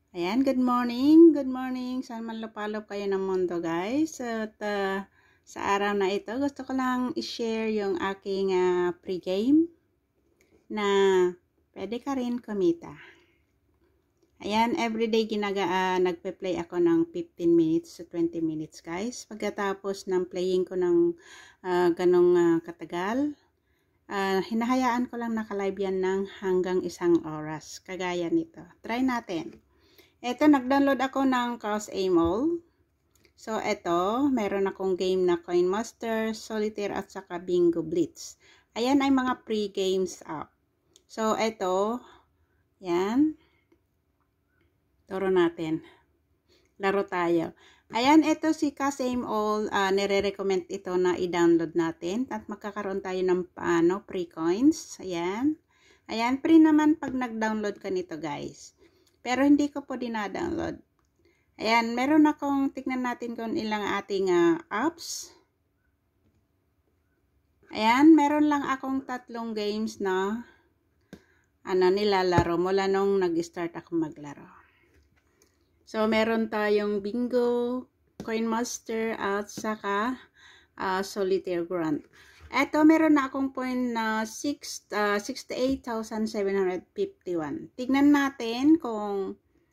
Ayan, good morning. Good morning. Saan man lupalop kayo ng mundo, guys. At sa araw na ito, gusto ko lang i-share yung aking pre-game na pwede ka rin kumita. Ayan, everyday nagpe-play ako ng 15 minutes to 20 minutes, guys. Pagkatapos ng playing ko ng ganong katagal, hinahayaan ko lang nakalive yan ng hanggang 1 oras. Kagaya nito. Try natin. Ito, nag-download ako ng CrossAmol. So, ito, meron akong game na Coin Master, Solitaire, at saka Bingo Blitz. Ayan ay mga pre-games app. So, ito, yan. Turo natin. Laro tayo. Ayan, ito si CrossAmol, nire-recommend ito na i-download natin. At magkakaroon tayo ng pre-coins. Ayan. Ayan, free naman pag nag-download ka nito, guys. Pero hindi ko po dina-download. Ayan, meron akong, tignan natin kung ilang ating apps. Ayan, meron lang akong 3 games na nilalaro mula nung nag-start ako maglaro. So, meron tayong Bingo, Coin Master, at saka Solitaire Grand. Eto, meron na akong point na 68,751. Tignan natin kung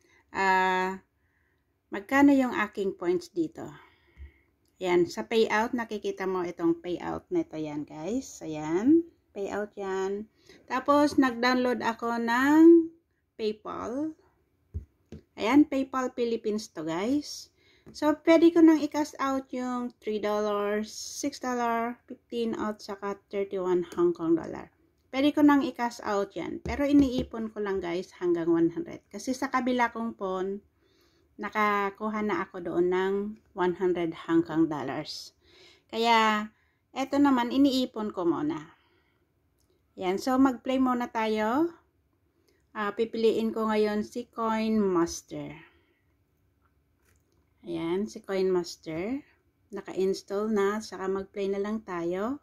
magkano yung aking points dito. Ayan, sa payout, nakikita mo itong payout nito yan, guys. Ayan, payout yan. Tapos, nag-download ako ng PayPal. Ayan, PayPal Philippines to, guys. So, pwede ko nang i-cash out yung $3, $6, 15 at saka 31 Hong Kong dollar. Pwede ko nang i-cash out yan. Pero iniipon ko lang, guys, hanggang 100. Kasi sa kabila kong phone, nakakuha na ako doon ng 100 Hong Kong dollars. Kaya, eto naman, iniipon ko muna. Yan. So, mag-play muna tayo. Pipiliin ko ngayon si Coin Master. Ayan, si Coin Master. Naka-install na. Saka mag-play na lang tayo.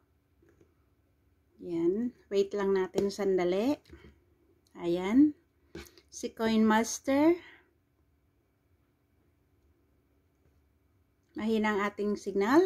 Ayan. Wait lang natin sandali. Ayan. Si Coin Master. Mahina ang ating signal.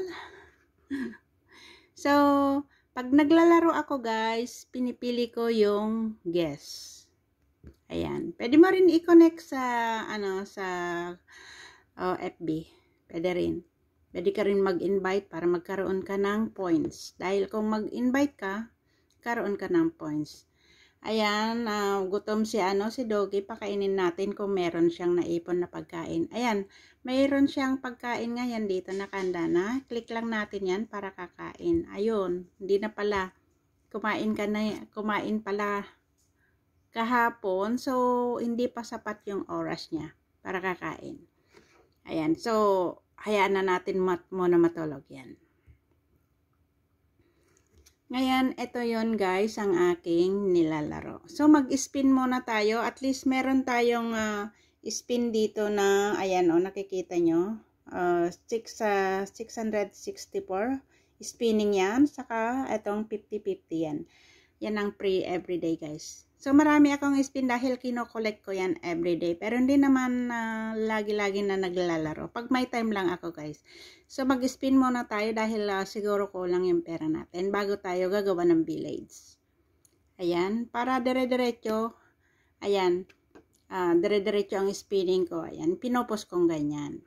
So, pag naglalaro ako, guys, pinipili ko yung guess. Ayan. Pwede mo rin i-connect sa, sa FB. Pwede rin. Pwede ka rin mag-invite para magkaroon ka ng points. Dahil kung mag-invite ka, karoon ka ng points. Ayan, gutom si Doggy, pakainin natin kung meron siyang naipon na pagkain. Ayan, mayroon siyang pagkain ngayon dito nakanda na. Click lang natin yan para kakain. Ayun, hindi na pala. Kumain pala kahapon. So, hindi pa sapat yung oras niya para kakain. Ayan, so, hayaan na natin muna matulog yan. Ngayon, ito yon guys, ang aking nilalaro. So, mag-spin muna tayo. At least, meron tayong spin dito na, ayan o, nakikita nyo. 664 spinning yan. Saka, itong 50-50 yan. Yan ang pre-everyday guys. So, marami akong spin dahil kino-collect ko yan everyday. Pero hindi naman lagi-lagi na naglalaro. Pag may time lang ako guys. So, mag-spin muna tayo dahil siguro kulang yung pera natin bago tayo gagawa ng village. Ayan. Para dire-diretso. Ayan. Dire-diretso ang spinning ko. Ayan. Pinopos kong ganyan.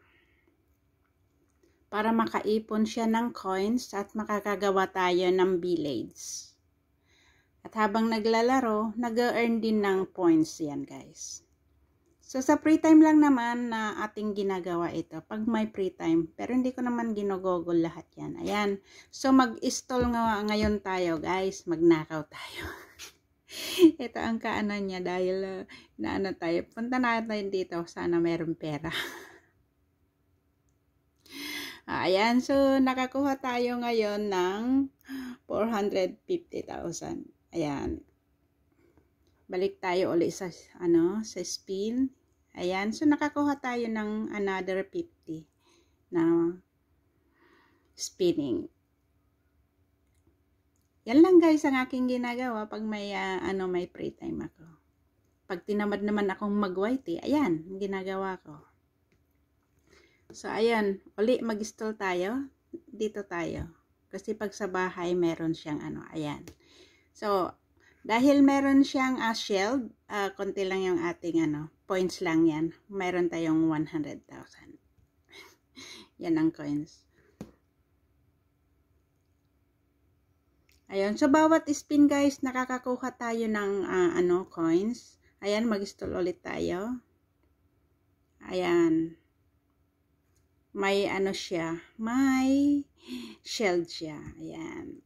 Para makaipon siya ng coins at makakagawa tayo ng village. At habang naglalaro, nag-earn din ng points yan guys. So sa free time lang naman na ating ginagawa ito. Pag may free time. Pero hindi ko naman ginogogol lahat yan. Ayan. So mag-install ngayon tayo guys. Magnakaw tayo. Ito ang kaanan niya dahil tayo. Punta natin dito. Sana meron pera. Ayan. So nakakuha tayo ngayon ng 450,000. Ayan. Balik tayo ulit sa sa spin. Ayan. So nakakuha tayo ng another 50 na spinning. Yan lang guys ang aking ginagawa pag may may free time ako. pag tinamad naman akong mag-white, ayan, ginagawa ko. So, ayan, uli mag-install tayo. Dito tayo. Kasi pag sa bahay, meron siyang ano, ayan. So, dahil meron siyang shield, konti lang yung ating ano, points lang yan. Meron tayong 100,000. Yan ang coins. Ayun, so bawat spin guys, nakakakuha tayo ng coins. Ayan, mag-install ulit tayo. Ayan. May ano siya, may shield siya. Ayan.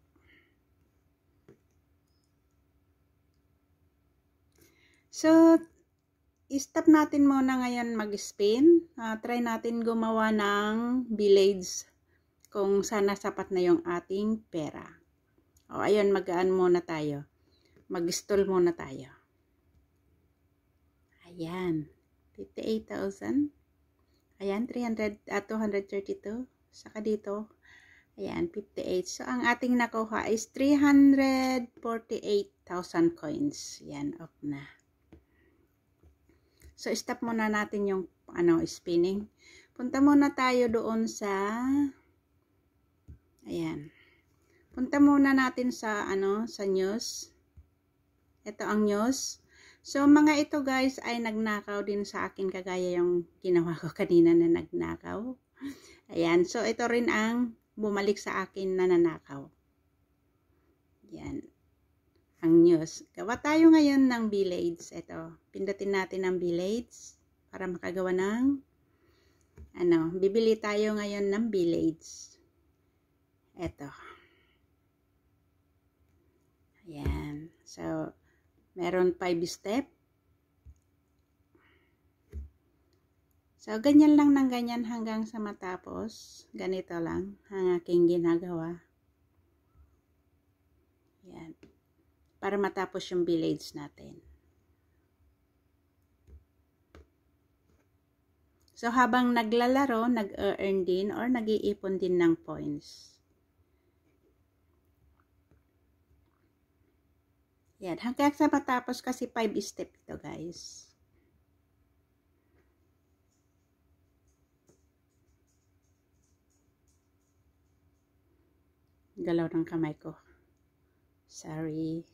So, stop natin muna ngayon mag-spin. Try natin gumawa ng billades kung sana sapat na yung ating pera. O, ayun, magaan muna tayo. Mag-stall muna tayo. Ayan. 58,000. Ayan, 232. Saka dito. Ayan, 58. So, ang ating nakuha is 348,000 coins. Ayan, off na. So, stop muna natin yung spinning. Punta muna tayo doon sa ayan. Punta muna natin sa sa news. Ito ang news. So mga ito guys ay nagnakaw din sa akin kagaya yung ginawa ko kanina na nagnakaw. Ayan, so ito rin ang bumalik sa akin na nanakaw. Yan. Ang news. Gawa tayo ngayon ng billades. Ito, pindutin natin ang billades para makagawa ng bibili tayo ngayon ng billades. Ito. Ayan. So, meron 5 step. So, ganyan lang ng ganyan hanggang sa matapos. Ganito lang ang aking ginagawa. Ayan. Para matapos yung billades natin. So, habang naglalaro, nag-earn din or nag-iipon din ng points. Yan. Hanggang sa matapos kasi 5 step ito guys. Galaw ng kamay ko. Sorry.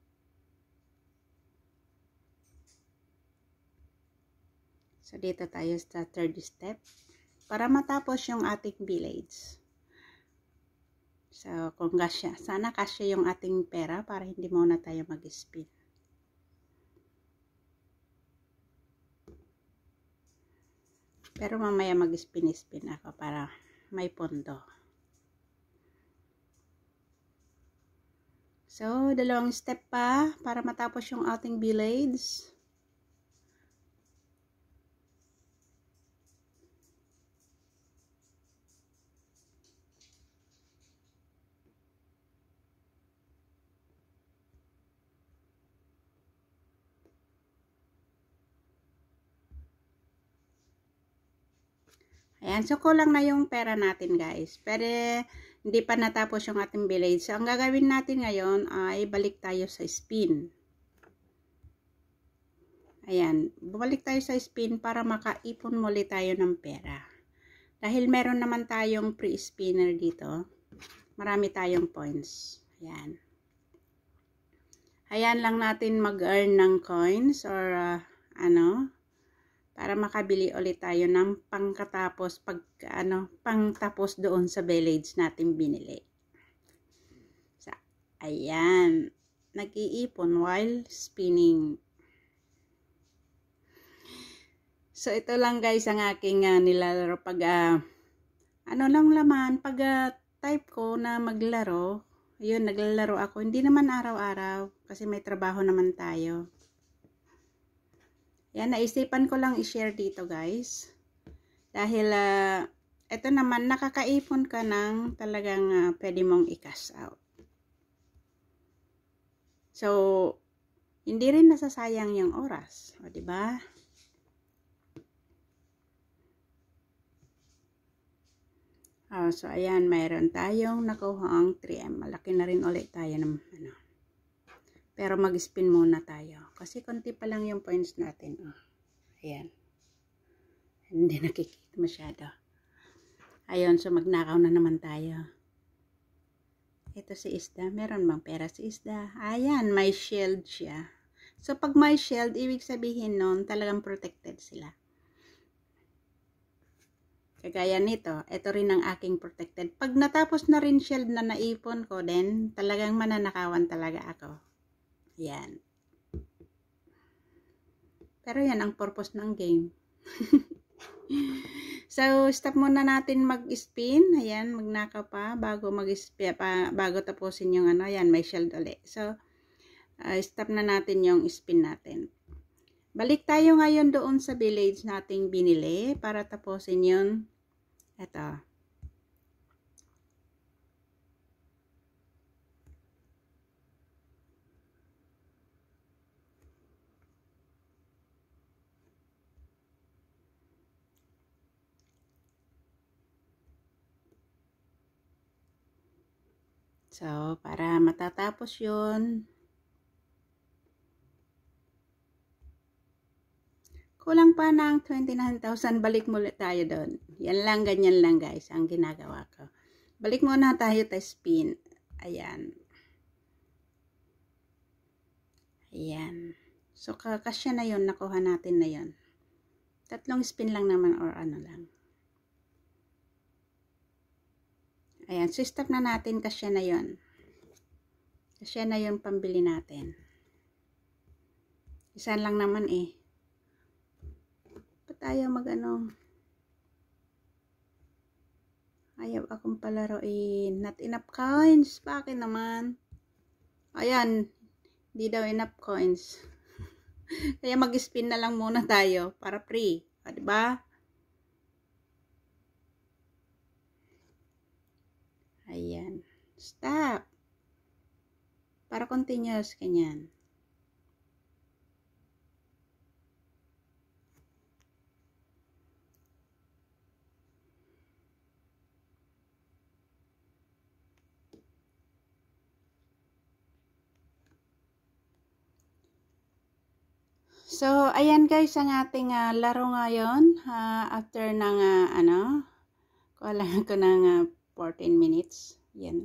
So, dito tayo sa third step. Para matapos yung ating billades. So, kung kasya, sana kasya yung ating pera para hindi muna tayo mag-spin. Pero mamaya mag-spin-spin ako para may pondo. So, dalawang step pa para matapos yung ating billades. Ayan, so kulang na yung pera natin guys. Pero hindi pa natapos yung ating billades. So, ang gagawin natin ngayon ay balik tayo sa spin. Ayan, bumalik tayo sa spin para makaipon muli tayo ng pera. Dahil meron naman tayong pre-spinner dito, marami tayong points. Ayan. Ayan lang natin mag-earn ng coins or para makabili ulit tayo ng pangkatapos pangtapos doon sa billades natin binili. So, ayan, nag-iipon while spinning. So, ito lang guys ang aking nilalaro pag lang laman, pag type ko na maglaro, ayun, naglalaro ako. Hindi naman araw-araw kasi may trabaho naman tayo. Yan, naisipan ko lang i-share dito guys. Dahil, ito naman, nakakaipon ka ng talagang pwede mong i-cash out. So, hindi rin nasasayang yung oras. O, diba? So, ayan, mayroon tayong nakuha ang 3M. Malaki na rin ulit tayo ng Pero mag-spin muna tayo. Kasi konti pa lang yung points natin. Ayan. Hindi nakikita masyado. Ayun, so magnakaw na naman tayo. Ito si Isda. Meron bang pera si Isda? Ayan, may shield siya. So, pag may shield, ibig sabihin nun, talagang protected sila. Kagaya nito, ito rin ang aking protected. Pag natapos na rin shield na naipon ko din, talagang mananakawan talaga ako. Yan. Pero yan ang purpose ng game. So, stop muna natin mag-spin. Ayan, magnakaw pa bago mag-spin, bago tapusin yung ano. Ayan, may shield ulit. So, stop na natin yung spin natin. Balik tayo ngayon doon sa village nating binili para tapusin yun. Ito. So, para matatapos yun, kulang pa ng 29,000, balik muli tayo doon. Yan lang, ganyan lang guys, ang ginagawa ko. Balik muna tayo tayo spin. Ayan. Ayan. So, kasya na yun, nakuha natin na yun. 3 spin lang naman or ano lang. Ayan, so stop na natin, kasya na yun. Kasya na yun pambili natin. Isa lang naman eh. Tayo mag-ano. Ayaw akong palaroin. Not enough coins. Bakit naman? Ayan. Di daw enough coins. Kaya mag-spin na lang muna tayo para free. O, diba? Ayan. Stop. Para continuous. Ganyan. So, ayan guys, ang ating laro ngayon. After ng, kulang ko ng 14 minutes. Yan.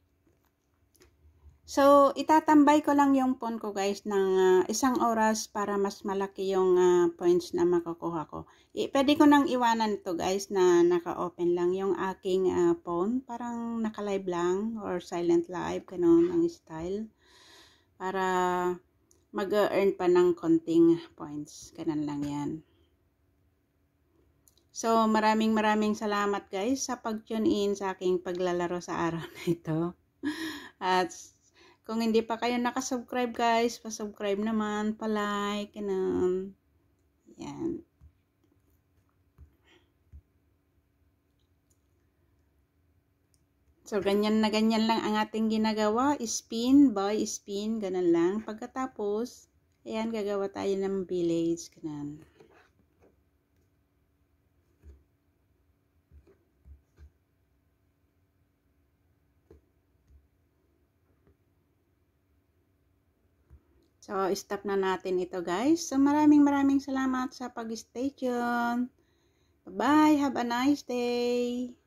So, itatambay ko lang yung phone ko guys ng 1 oras para mas malaki yung points na makukuha ko. Pwede ko nang iwanan to guys na naka-open lang yung aking phone. Parang naka-live lang or silent live, ganun ang style. Para mag-earn pa ng konting points. Ganun lang yan. So, maraming salamat guys sa pag-tune in sa aking paglalaro sa araw na ito. At kung hindi pa kayo nakasubscribe guys, pa-subscribe naman, pa-like, ganun. Yan. So, ganyan lang ang ating ginagawa. Spin, by spin, ganun lang. Pagkatapos, ayan, gagawa tayo ng village, ganun. So, stop na natin ito guys. So, maraming salamat sa pag-stay tuned. Bye-bye. Have a nice day.